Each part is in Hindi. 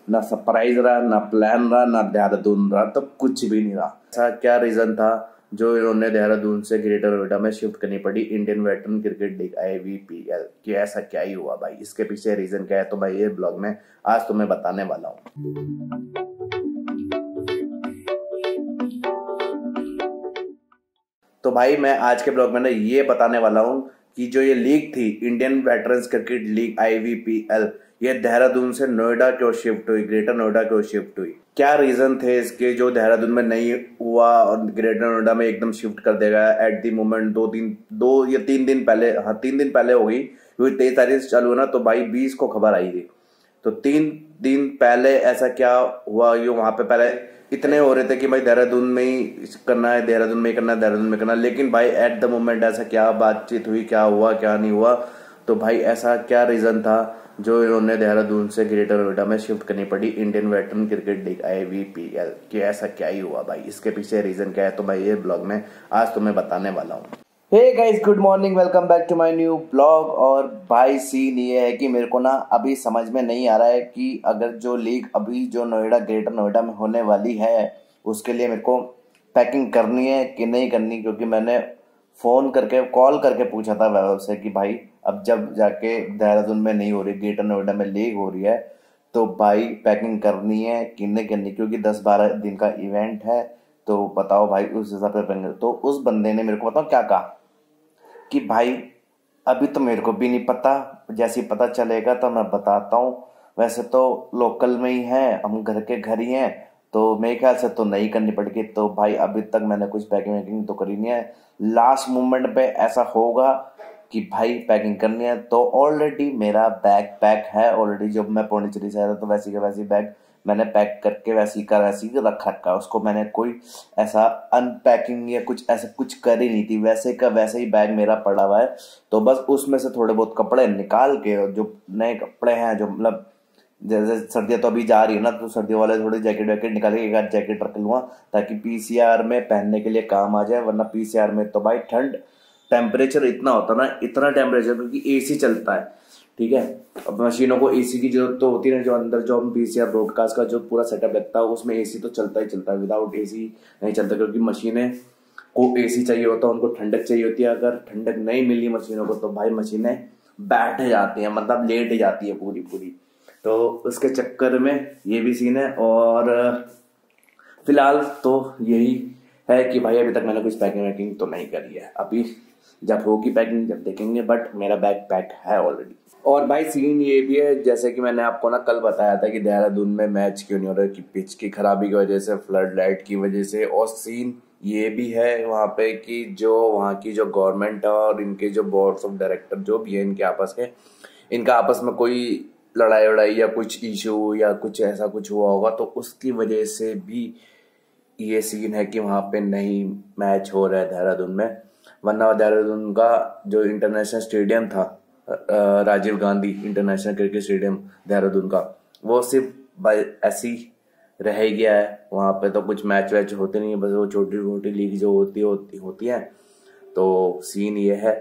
ना सरप्राइज रहा, ना प्लान रहा, ना देहरादून रहा, तो कुछ भी नहीं रहा। ऐसा क्या रीजन था जो इन्होंने देहरादून से ग्रेटर नोएडा में शिफ्ट करनी पड़ी Indian veteran cricket league IVPL कि ऐसा क्या ही हुआ भाई, इसके पीछे रीजन क्या है, तो भाई ये ब्लॉग में आज तुम्हें बताने वाला हूँ। तो भाई मैं आज के ब्लॉग में ना ये बताने वाला हूँ कि जो ये लीग थी Indian veterans cricket league IVPL, ये देहरादून से नोएडा क्यों शिफ्ट हुई, ग्रेटर नोएडा क्यों शिफ्ट हुई, क्या रीजन थे इसके जो देहरादून में नहीं हुआ और ग्रेटर नोएडा में एकदम शिफ्ट कर देगा एट दी मोमेंट। 3 दिन पहले, हाँ 3 दिन पहले हो गई, क्योंकि 23 तारीख से चालू है ना, तो भाई 20 को खबर आई थी। तो 3 दिन पहले ऐसा क्या हुआ, ये वहां पे पहले इतने हो रहे थे कि भाई देहरादून में ही करना है, देहरादून में करना है, देहरादून में करना है, लेकिन भाई एट द मोमेंट ऐसा क्या बातचीत हुई, क्या हुआ क्या नहीं हुआ, तो भाई ऐसा क्या रीजन था जो इन्होंने देहरादून से ग्रेटर नोएडा में शिफ्ट करनी पड़ी Indian veteran cricket league IVPL कि ऐसा क्या ही हुआ भाई, इसके पीछे रीजन क्या है, तो भाई ये ब्लॉग में आज तुम्हें बताने वाला हूँ। Hey guys, good morning, welcome back to my new blog. और भाई सीन ये है कि मेरे को ना अभी समझ में नहीं आ रहा है कि अगर जो लीग अभी जो नोएडा ग्रेटर नोएडा में होने वाली है उसके लिए मेरे को पैकिंग करनी है कि नहीं करनी, क्योंकि मैंने फ़ोन करके कॉल करके पूछा था वैभव से कि भाई अब जब जाके देहरादून में नहीं हो रही, ग्रेटर नोएडा में लीग हो रही है, तो भाई पैकिंग करनी है कि नहीं करनी, क्योंकि 10-12 दिन का इवेंट है, तो बताओ भाई उस हिसाब से पैकिंग। तो उस बंदे ने मेरे को बताओ क्या कहा कि भाई अभी तो मेरे को भी नहीं पता, जैसे ही पता चलेगा तो मैं बताता हूँ। वैसे तो लोकल में ही है, हम घर के घर ही हैं, तो मेरे ख्याल से तो नहीं करनी पड़ेगी। तो भाई अभी तक मैंने कुछ पैकिंग वैकिंग तो करी नहीं है, लास्ट मोमेंट पे ऐसा होगा कि भाई पैकिंग करनी है। तो ऑलरेडी मेरा बैग पैक है, ऑलरेडी जब मैं पौंडीचेरी से आया था तो वैसी का वैसी बैग मैंने पैक करके वैसी का वैसी रख रखा है उसको, मैंने कोई ऐसा अनपैकिंग या कुछ ऐसा कुछ कर ही नहीं थी, वैसे का वैसे ही बैग मेरा पड़ा हुआ है। तो बस उसमें से थोड़े बहुत कपड़े निकाल के, जो नए कपड़े हैं, जो मतलब जैसे सर्दियाँ तो अभी जा रही है ना, तो सर्दियों वाले थोड़ी जैकेट वैकेट निकाल के एक आध जैकेट रख लूँगा ताकि PCR में पहनने के लिए काम आ जाए। वरना PCR में तो भाई ठंड टेम्परेचर इतना होता ना, इतना टेम्परेचर, क्योंकि AC चलता है, ठीक है। अब मशीनों को AC की जरूरत तो होती है, जो अंदर जो हम PCR ब्रॉडकास्ट का जो पूरा सेटअप लगता है उसमें AC तो चलता ही चलता है, विदाउट AC नहीं चलता, क्योंकि मशीनें को AC चाहिए होता है, उनको ठंडक चाहिए होती है। अगर ठंडक नहीं मिली मशीनों को तो भाई मशीनें बैठ जाती हैं, मतलब लेट जाती है पूरी पूरी। तो उसके चक्कर में ये भी सीन है। और फिलहाल तो यही है कि भाई अभी तक मैंने कुछ पैकिंग वैकिंग तो नहीं करी है, अभी जब होगी पैकिंग जब देखेंगे, बट मेरा बैग पैक है ऑलरेडी। और भाई सीन ये भी है, जैसे कि मैंने आपको ना कल बताया था कि देहरादून में मैच क्यों नहीं हो रहा, कि पिच की खराबी की वजह से, फ्लड लाइट की वजह से। और सीन ये भी है वहाँ पे कि जो वहाँ की जो गवर्नमेंट है और इनके जो बोर्ड्स ऑफ डायरेक्टर जो भी है इनका आपस में कोई लड़ाई वड़ाई या कुछ इशू या कुछ ऐसा कुछ हुआ होगा, तो उसकी वजह से भी ये सीन है कि वहाँ पे नहीं मैच हो रहा है देहरादून में। वरना देहरादून का जो इंटरनेशनल स्टेडियम था, Rajiv Gandhi international cricket stadium Dehradun का, वो सिर्फ ऐसी रह गया है। वहाँ पे तो कुछ मैच वैच होते नहीं है, बस वो छोटी छोटी लीग जो होती है। तो सीन ये है,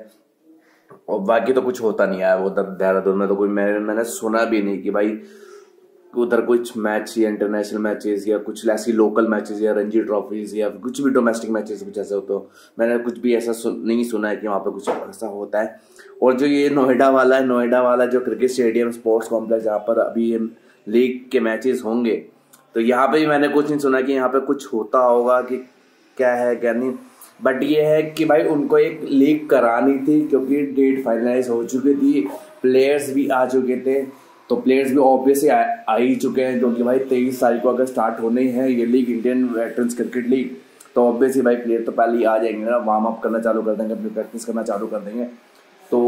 और बाकी तो कुछ होता नहीं है उधर देहरादून में। तो कोई मैंने सुना भी नहीं कि भाई उधर कुछ मैच या इंटरनेशनल मैचेस या कुछ ऐसी लोकल मैचेस या रणजी ट्रॉफीज या कुछ भी डोमेस्टिक मैचेस कुछ ऐसा हो, तो मैंने कुछ भी ऐसा नहीं सुना है कि वहाँ पे कुछ ऐसा होता है। और जो ये नोएडा वाला जो क्रिकेट स्टेडियम स्पोर्ट्स कॉम्प्लेक्स जहाँ पर अभी ये लीग के मैचेस होंगे, तो यहाँ पे भी मैंने कुछ नहीं सुना कि यहाँ पे कुछ होता होगा कि क्या है क्या नहीं। बट ये है कि भाई उनको एक लीग करानी थी, क्योंकि डेट फाइनलाइज हो चुकी थी, प्लेयर्स भी आ चुके थे। तो प्लेयर्स भी ऑब्वियसली आ ही चुके हैं, क्योंकि भाई 23 तारीख को अगर स्टार्ट होने ही है ये league, Indian veterans cricket league, तो ऑब्वियसली भाई प्लेयर तो पहले ही आ जाएंगे ना, वार्म अप करना चालू कर देंगे, अपनी प्रैक्टिस करना चालू कर देंगे। तो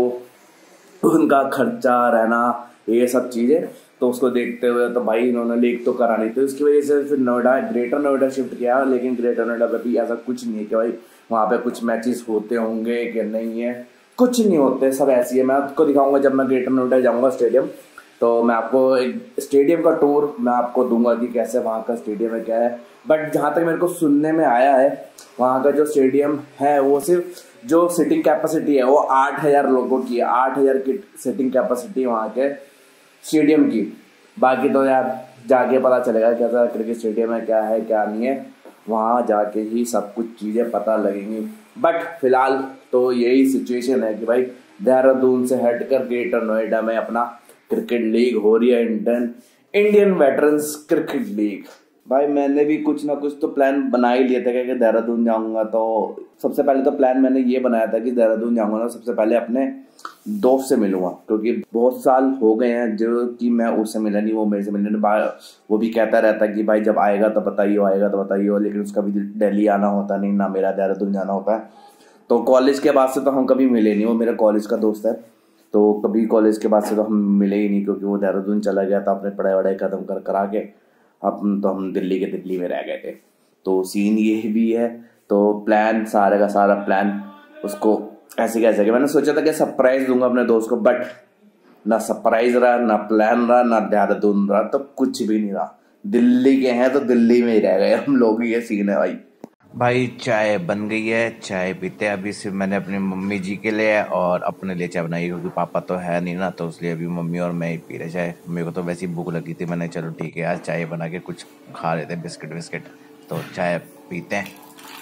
उनका खर्चा रहना ये सब चीज़ें, तो उसको देखते हुए तो भाई इन्होंने लीग तो करानी थी। उसकी वजह से फिर ग्रेटर नोएडा शिफ्ट किया, लेकिन ग्रेटर नोएडा पे भी ऐसा कुछ नहीं है कि भाई वहाँ पे कुछ मैचेस होते होंगे कि नहीं है, कुछ नहीं होते, सब ऐसी है। मैं आपको दिखाऊंगा जब मैं ग्रेटर नोएडा जाऊँगा स्टेडियम, तो मैं आपको एक स्टेडियम का टूर मैं आपको दूंगा कि कैसे वहाँ का स्टेडियम है क्या है। बट जहाँ तक मेरे को सुनने में आया है, वहाँ का जो स्टेडियम है वो सिर्फ जो सिटिंग कैपेसिटी है वो 8,000 लोगों की है, 8,000 की सिटिंग कैपेसिटी वहाँ के स्टेडियम की। बाकी तो यार जाके पता चलेगा कैसा क्रिकेट स्टेडियम है, क्या है क्या नहीं है, वहाँ जाके ही सब कुछ चीज़ें पता लगेंगी। बट फिलहाल तो यही सिचुएशन है कि भाई देहरादून से हटकर ग्रेटर नोएडा में अपना क्रिकेट लीग हो रही है, इंडियन वेटरन्स क्रिकेट लीग। भाई मैंने भी कुछ ना कुछ तो प्लान बना ही लिया था कि देहरादून जाऊंगा, तो सबसे पहले तो प्लान मैंने ये बनाया था कि देहरादून जाऊंगा ना सबसे पहले अपने दोस्त से मिलूंगा, क्योंकि बहुत साल हो गए हैं जो कि मैं उससे मिला नहीं, वो मेरे से मिलने वो भी कहता रहता कि भाई जब आएगा तो बताइए, आएगा तो बताइए, लेकिन उसका भी दिल्ली आना होता नहीं, ना मेरा देहरादून जाना होता है। तो कॉलेज के बाद से तो हम कभी मिले नहीं, वो मेरा कॉलेज का दोस्त है, तो कभी कॉलेज के बाद से तो हम मिले ही नहीं, क्योंकि वो देहरादून चला गया था अपने पढ़ाई वढ़ाई खत्म करा के। अब तो हम दिल्ली में रह गए थे। तो सीन ये भी है, तो प्लान सारे का सारा प्लान उसको ऐसे कैसे कि मैंने सोचा था कि सरप्राइज दूंगा अपने दोस्त को, बट ना सरप्राइज रहा, ना प्लान रहा, ना देहरादून रहा, तो कुछ भी नहीं रहा। दिल्ली के हैं तो दिल्ली में ही रह गए हम लोग, ये सीन है भाई। चाय बन गई है, चाय पीते हैं अभी। सिर्फ मैंने अपनी मम्मी जी के लिए और अपने लिए चाय बनाई, क्योंकि पापा तो है नहीं ना, तो इसलिए अभी मम्मी और मैं ही पी रहे चाय। मेरे को तो वैसे ही भूख लगी थी, मैंने चलो ठीक है आज चाय बना के कुछ खा लेते हैं, बिस्किट, तो चाय पीते हैं।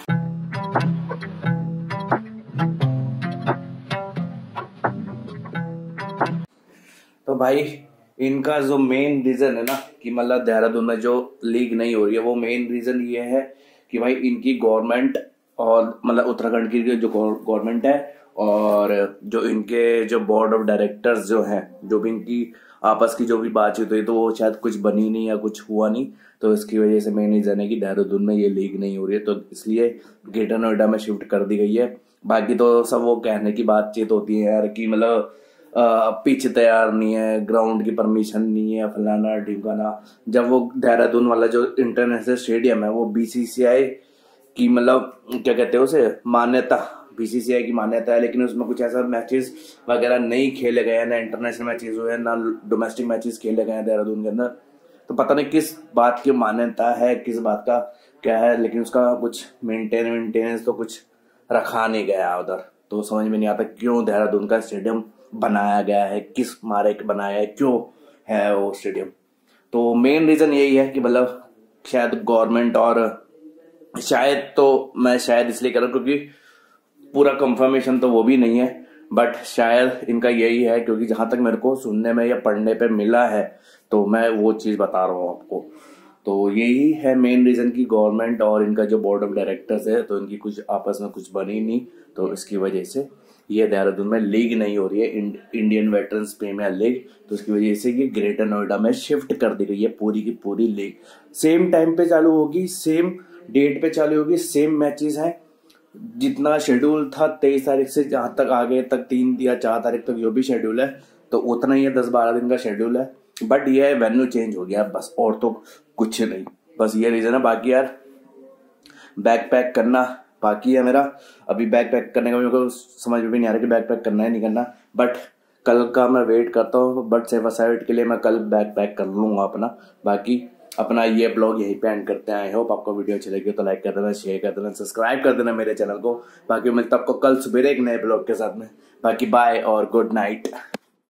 तो भाई इनका जो मेन रीजन है ना कि मतलब देहरादून में जो लीग नहीं हो रही है, वो मेन रीजन ये है कि भाई इनकी गवर्नमेंट और मतलब उत्तराखंड की जो गवर्नमेंट है और जो इनके जो बोर्ड ऑफ डायरेक्टर्स जो हैं, जो भी इनकी आपस की जो भी बातचीत हुई तो वो शायद कुछ बनी नहीं या कुछ हुआ नहीं, तो इसकी वजह से मेन रीजन है कि देहरादून में ये लीग नहीं हो रही है, तो इसलिए ग्रेटर नोएडा में शिफ्ट कर दी गई है। बाकी तो सब वो कहने की बातचीत होती है यार कि मतलब पिच तैयार नहीं है, ग्राउंड की परमिशन नहीं है, फलाना ढिमकाना। जब वो देहरादून वाला जो इंटरनेशनल स्टेडियम है वो बीसीसीआई की मतलब क्या कहते हैं उसे मान्यता, बीसीसीआई की मान्यता है, लेकिन उसमें कुछ ऐसा मैचेस वगैरह नहीं खेले गए हैं, ना इंटरनेशनल मैचेस हुए हैं, ना डोमेस्टिक मैचेस खेले गए हैं देहरादून के अंदर। तो पता नहीं किस बात की मान्यता है, किस बात का क्या है, लेकिन उसका कुछ मेंटेनेंस तो कुछ रखा नहीं गया उधर। तो समझ में नहीं आता क्यों देहरादून का स्टेडियम बनाया गया है, किस मारे बनाया है, क्यों है वो स्टेडियम। तो मेन रीजन यही है कि मतलब शायद गवर्नमेंट, और शायद तो मैं शायद इसलिए कर रहा हूँ क्योंकि पूरा कंफर्मेशन तो वो भी नहीं है, बट शायद इनका यही है, क्योंकि जहां तक मेरे को सुनने में या पढ़ने पे मिला है तो मैं वो चीज बता रहा हूँ आपको। तो यही है मेन रीजन की गवर्नमेंट और इनका जो बोर्ड ऑफ डायरेक्टर्स है तो इनकी कुछ आपस में कुछ बनी नहीं, तो इसकी वजह से ये देहरादून में लीग नहीं हो रही है, इंडियन वेटरन्स प्रीमियर लीग। तो इसकी वजह से ये ग्रेटर नोएडा में शिफ्ट कर दी गई है पूरी की पूरी लीग। सेम टाइम पे चालू होगी, सेम डेट पे चालू होगी, सेम मैचेस हैं, जितना शेड्यूल था 23 तारीख से जहां तक आगे तक 3 या 4 तारीख तक जो भी शेड्यूल है तो उतना ही है, 10-12 दिन का शेड्यूल है। बट ये वेन्यू चेंज हो गया बस, और तो कुछ नहीं, बस ये रीजन है। बाकी यार बैग पैक करना बाकी है मेरा, अभी बैग पैक करने का मेरे को समझ में भी नहीं आ रहा कि बैग पैक करना है नहीं करना, बट कल का मैं वेट करता हूँ। बट सेवा साइड के लिए मैं कल बैग पैक कर लूंगा अपना। बाकी अपना ये ब्लॉग यहीं पे एंड करते हैं। आई होप आपको वीडियो अच्छी लगी तो लाइक कर देना, शेयर कर देना, सब्सक्राइब कर देना मेरे चैनल को। बाकी मिलता आपको कल सुबह एक नए ब्लॉग के साथ में। बाकी बाय और गुड नाइट।